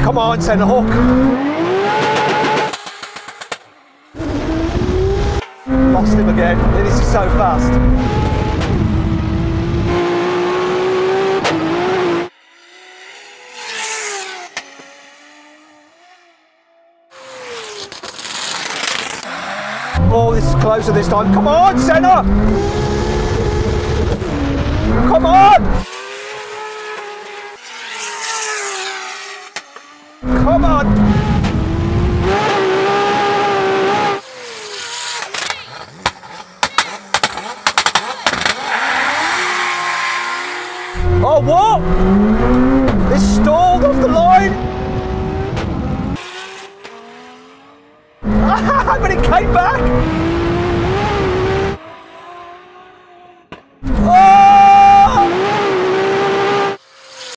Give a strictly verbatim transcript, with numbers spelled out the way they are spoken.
Come on, Senna, hook. Lost him again. This is so fast. Oh, this is closer this time. Come on, Senna! Come on! Come on! Oh, what? This stalled off the line! But it came back!